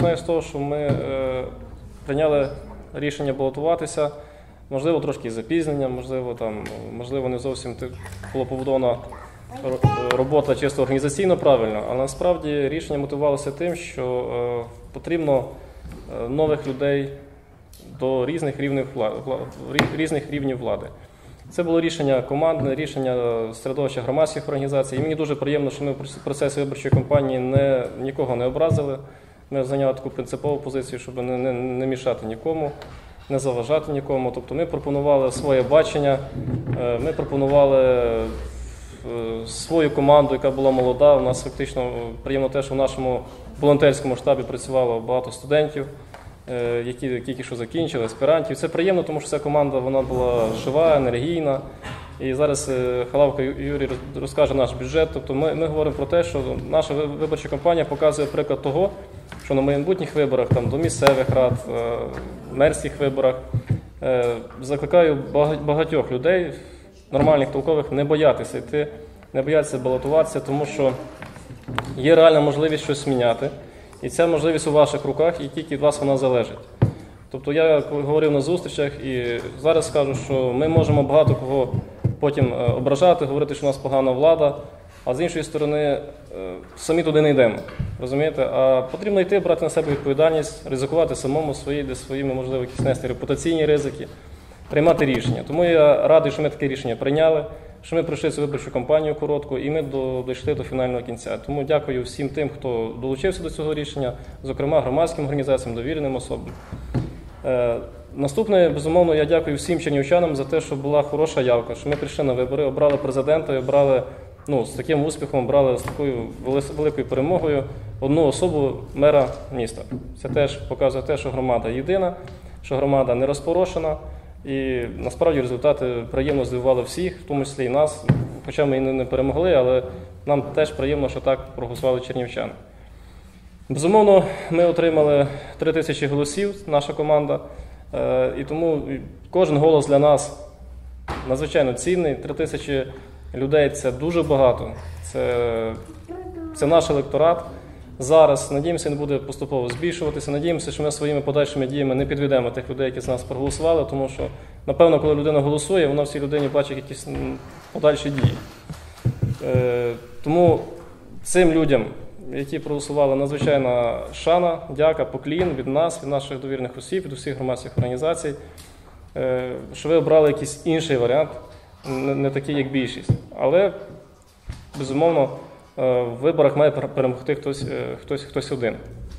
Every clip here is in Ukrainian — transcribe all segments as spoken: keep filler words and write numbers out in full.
починаю з того, що ми е, прийняли рішення балотуватися, можливо, трошки з запізненням, можливо, там, можливо, не зовсім була побудована робота чисто організаційно правильно, але насправді рішення мотивувалося тим, що е, потрібно е, нових людей до різних рівнів влади, різних рівнів влади. Це було рішення командне, рішення середовища громадських організацій. І мені дуже приємно, що ми в процесі виборчої кампанії не, нікого не образили. Ми зайняли таку принципову позицію, щоб не, не, не мішати нікому, не заважати нікому. Тобто ми пропонували своє бачення, ми пропонували свою команду, яка була молода. У нас фактично приємно те, що в нашому волонтерському штабі працювало багато студентів, які тільки що закінчили, аспірантів. Це приємно, тому що ця команда вона була жива, енергійна. І зараз Халавка Юрій розкаже наш бюджет. Тобто ми, ми говоримо про те, що наша виборча кампанія показує приклад того, що на майбутніх виборах, там, до місцевих рад, мерських виборах, закликаю багатьох людей, нормальних, толкових, не боятися йти, не боятися балотуватися, тому що є реальна можливість щось міняти. І ця можливість у ваших руках, і тільки від вас вона залежить. Тобто я говорив на зустрічах і зараз скажу, що ми можемо багато кого потім ображати, говорити, що у нас погана влада, а з іншої сторони самі туди не йдемо. Розумієте? А потрібно йти, брати на себе відповідальність, ризикувати самому свої, де своїми, можливо, якісь нести репутаційні ризики, приймати рішення. Тому я радий, що ми таке рішення прийняли, що ми пройшли цю виборчу кампанію коротку і ми до, дійшли до фінального кінця. Тому дякую всім тим, хто долучився до цього рішення, зокрема громадським організаціям, довіреним особам. Е, наступне, безумовно, я дякую всім чернівчанам за те, що була хороша явка, що ми прийшли на вибори, обрали президента і обрали, ну, з таким успіхом, обрали з такою великою перемогою одну особу мера міста. Це теж показує те, що громада єдина, що громада не розпорошена. І насправді результати приємно здивували всіх, в тому числі і нас, хоча ми і не перемогли, але нам теж приємно, що так проголосували чернівчани. Безумовно, ми отримали три тисячі голосів, наша команда, і тому кожен голос для нас надзвичайно цінний. три тисячі людей – це дуже багато, це, це наш електорат. Зараз, надіємося, не буде поступово збільшуватися, надіємося, що ми своїми подальшими діями не підведемо тих людей, які з нас проголосували, тому що, напевно, коли людина голосує, вона в цій людині бачить якісь подальші дії. Е, тому цим людям, які проголосували, надзвичайна шана, дяка, поклін від нас, від наших довірених осіб, від усіх громадських організацій, е, що ви обрали якийсь інший варіант, не, не такий, як більшість. Але, безумовно, в виборах має перемогти хтось, хтось, хтось один.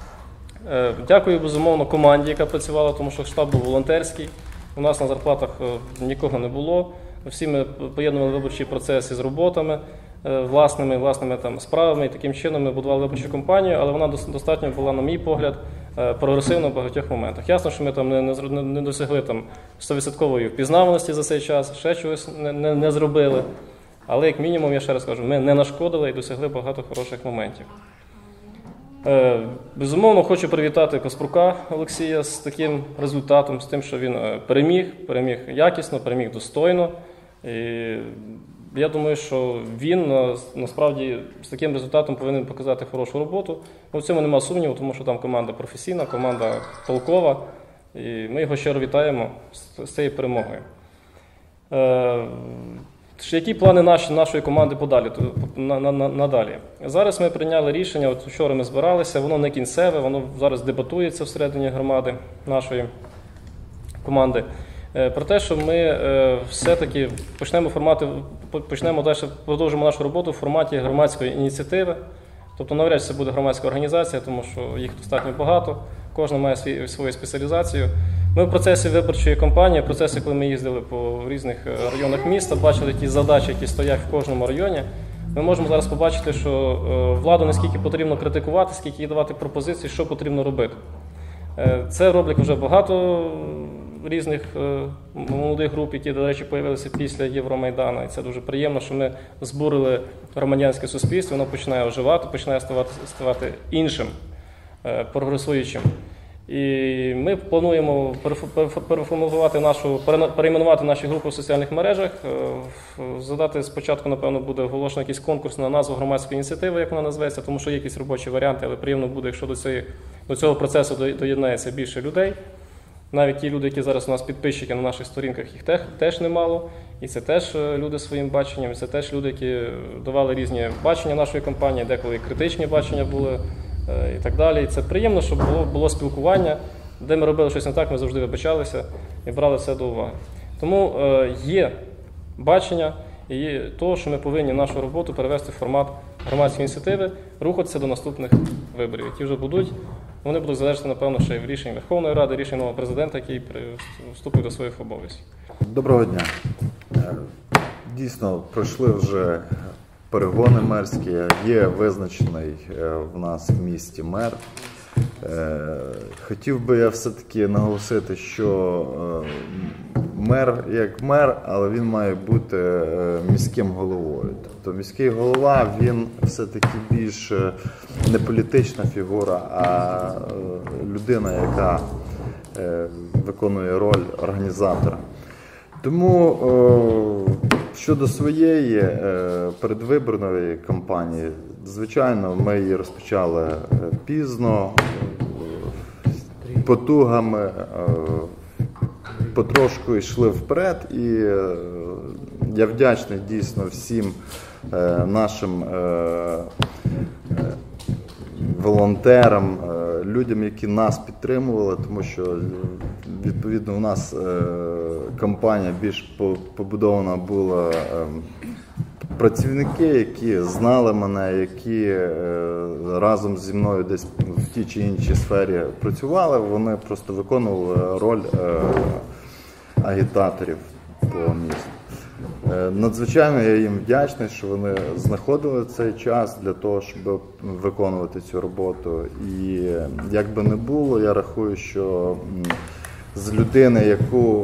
Дякую, безумовно, команді, яка працювала, тому що штаб був волонтерський. У нас на зарплатах нікого не було. Всі ми поєднували виборчі процеси з роботами, власними, власними там, справами. І таким чином ми будували виборчу кампанію, але вона достатньо була, на мій погляд, прогресивна в багатьох моментах. Ясно, що ми там не, не, не досягли там сто відсотків впізнаваності за цей час, ще чогось не, не, не зробили. Але, як мінімум, я ще раз кажу, ми не нашкодили і досягли багато хороших моментів. Е, безумовно, хочу привітати Каспрука Олексія з таким результатом, з тим, що він переміг, переміг якісно, переміг достойно. І я думаю, що він, насправді, з таким результатом повинен показати хорошу роботу. В цьому немає сумніву, тому що там команда професійна, команда толкова. І ми його щиро вітаємо з, з цією перемогою. Е, Які плани наші, нашої команди подалі, на, на, на, надалі? Зараз ми прийняли рішення, от вчора ми збиралися, воно не кінцеве, воно зараз дебатується всередині громади нашої команди, про те, що ми е, все-таки почнемо, формати, почнемо далі, продовжимо нашу роботу в форматі громадської ініціативи. Тобто навряд чи це буде громадська організація, тому що їх достатньо багато, кожна має свій, свою спеціалізацію. Ми в процесі виборчої кампанії, в процесі, коли ми їздили по різних районах міста, бачили ті задачі, які стоять в кожному районі, ми можемо зараз побачити, що владу не скільки потрібно критикувати, скільки їй давати пропозиції, що потрібно робити. Це роблять вже багато різних молодих груп, які, до речі, з'явилися після Євромайдану. І це дуже приємно, що ми збурили громадянське суспільство, воно починає оживати, починає ставати, ставати іншим, прогресуючим. І ми плануємо переформувати нашу, перейменувати наші групи в соціальних мережах, задати спочатку, напевно, буде оголошено якийсь конкурс на назву громадської ініціативи, як вона називається, тому що є якісь робочі варіанти, але приємно буде, якщо до цієї до цього процесу доєднається більше людей. Навіть ті люди, які зараз у нас підписчики на наших сторінках, їх теж, теж немало. І це теж люди своїм баченням, і це теж люди, які давали різні бачення нашої компанії, деколи і критичні бачення були і так далі. І це приємно, щоб було, було спілкування, де ми робили щось не так, ми завжди вибачалися і брали все до уваги. Тому е, є бачення і того, що ми повинні нашу роботу перевести в формат громадської ініціативи, рухатися до наступних виборів, які вже будуть. Вони будуть залежати, напевно, ще й в рішенні Верховної Ради, рішення нового президента, який вступить до своїх обов'язків. Доброго дня. Дійсно, пройшли вже перегони мерські, є визначений в нас в місті мер. Хотів би я все-таки наголосити, що мер як мер, але він має бути міським головою. Тобто міський голова, він все-таки більш не політична фігура, а людина, яка виконує роль організатора. Тому щодо своєї передвиборної кампанії, звичайно, ми її розпочали пізно, потугами, потрошку йшли вперед, і я вдячний дійсно всім нашим волонтерам, людям, які нас підтримували, тому що відповідно у нас кампанія більш побудована була працівники, які знали мене, які разом зі мною десь в тій чи іншій сфері працювали, вони просто виконували роль агітаторів по місту. Надзвичайно я їм вдячний, що вони знаходили цей час для того, щоб виконувати цю роботу. І як би не було, я рахую, що з людини, яку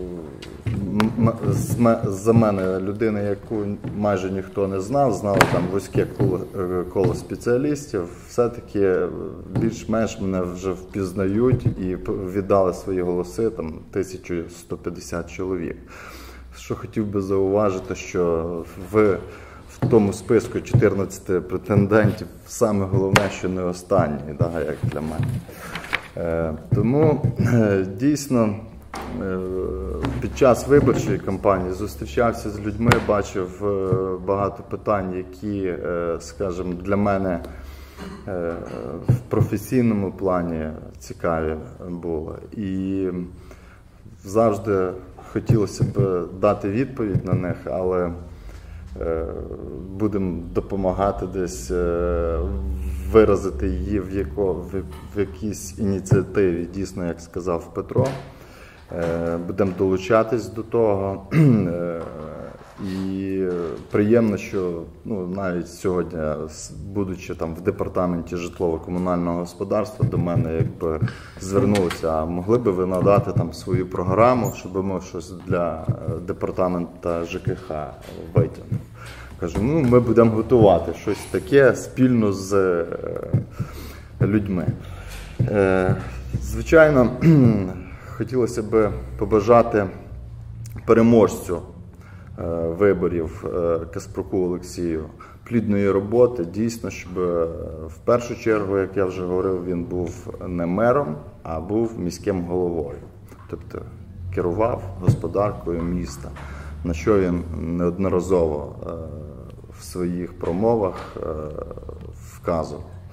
за мене, людини, яку майже ніхто не знав, знали там вузьке коло, коло спеціалістів, все-таки більш-менш мене вже впізнають і віддали свої голоси там тисяча сто п'ятдесят чоловік. Що хотів би зауважити, що в, в тому списку чотирнадцяти претендентів саме головне, що не останній, да, як для мене. Е, тому е, дійсно е, під час виборчої кампанії зустрічався з людьми, бачив е, багато питань, які, е, скажімо, для мене е, в професійному плані цікаві були. І завжди хотілося б дати відповідь на них, але е, будемо допомагати десь е, виразити її в, яко, в, в якійсь ініціативі, дійсно, як сказав Петро. Е, будемо долучатись до того. Е, і приємно, що ну, навіть сьогодні, будучи там в департаменті житлово-комунального господарства, до мене якби звернулися, а могли би ви надати там свою програму, щоб ми щось для департамента ЖКХ витягнули. Кажу, ну ми будемо готувати щось таке спільно з людьми. Звичайно, хотілося б побажати переможцю виборів Каспруку Олексію плідної роботи, дійсно, щоб в першу чергу, як я вже говорив, він був не мером, а був міським головою. Тобто керував господаркою міста, на що він неодноразово в своїх промовах вказував.